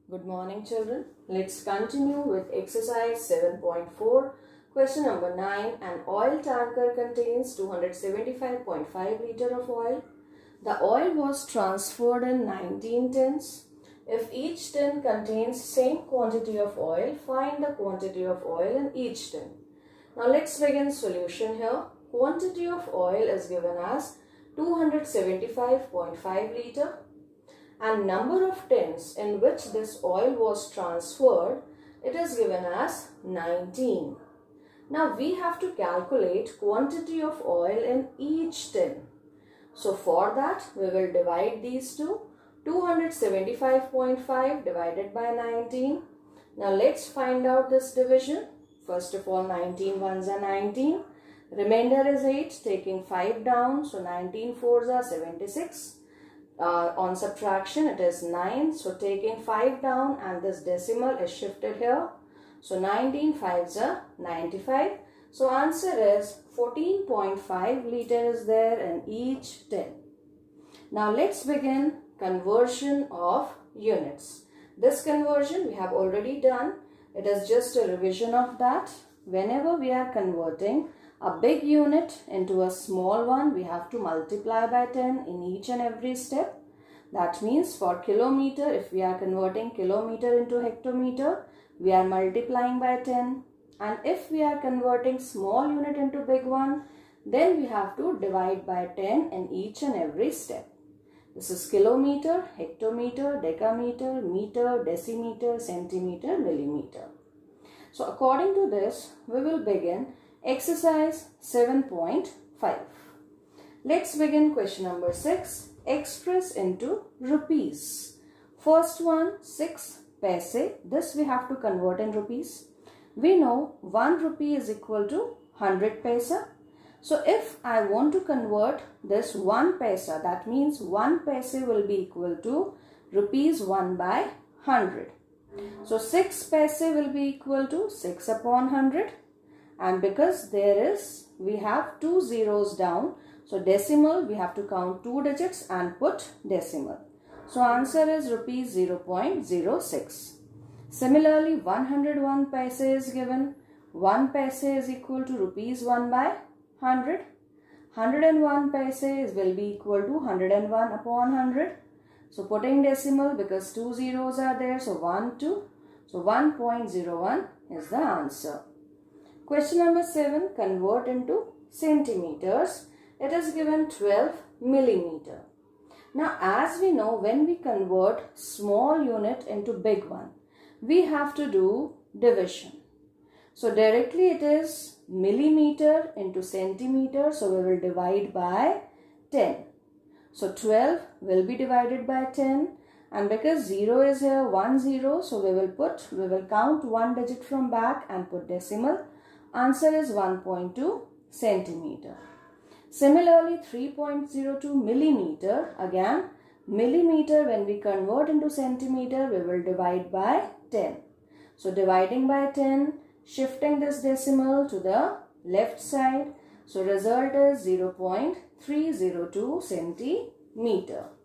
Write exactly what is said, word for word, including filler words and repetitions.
Good morning, children. Let's continue with exercise seven point four. Question number nine. An oil tanker contains two hundred seventy-five point five liter of oil. The oil was transferred in nineteen tins. If each tin contains same quantity of oil, find the quantity of oil in each tin. Now let's begin solution here. Quantity of oil is given as two hundred seventy-five point five liter. And number of tins in which this oil was transferred, it is given as nineteen. Now we have to calculate quantity of oil in each tin. So for that we will divide these two. two hundred seventy-five point five divided by nineteen. Now let's find out this division. First of all, nineteen ones are nineteen. Remainder is eight, taking five down. So nineteen fours are seventy-six. Uh, on subtraction it is nine, so taking five down and this decimal is shifted here, so nineteen fives are ninety-five. So answer is fourteen point five liter is there in each tin. Now let's begin conversion of units. This conversion we have already done. It is just a revision of that. Whenever we are converting a big unit into a small one, we have to multiply by ten in each and every step. That means for kilometer, if we are converting kilometer into hectometer, we are multiplying by ten. And if we are converting small unit into big one, then we have to divide by ten in each and every step. This is kilometer, hectometer, decameter, meter, decimeter, centimeter, millimeter. So according to this, we will begin exercise seven point five. Let's begin question number six. Express into rupees. First one, six paise. This we have to convert in rupees. We know one rupee is equal to one hundred paisa. So if I want to convert this one paisa, that means one paise will be equal to rupees one by one hundred. So six paise will be equal to six upon one hundred. And because there is, we have two zeros down, so decimal we have to count two digits and put decimal. So answer is rupees zero point zero six. Similarly, one hundred one paise is given. one paise is equal to rupees one by one hundred. one hundred one paise will be equal to one hundred one upon one hundred. So putting decimal because two zeros are there, so one, two. So one point zero one is the answer. Question number seven, convert into centimeters. It is given twelve millimeter. Now as we know, when we convert small unit into big one, we have to do division. So directly it is millimeter into centimeter, so we will divide by ten. So twelve will be divided by ten, and because zero is here, one zero, so we will put, we will count one digit from back and put decimal. Answer is one point two centimeter. Similarly, three point zero two millimeter. Again, millimeter when we convert into centimeter, we will divide by ten. So dividing by ten, shifting this decimal to the left side. So result is zero point three zero two centimeter.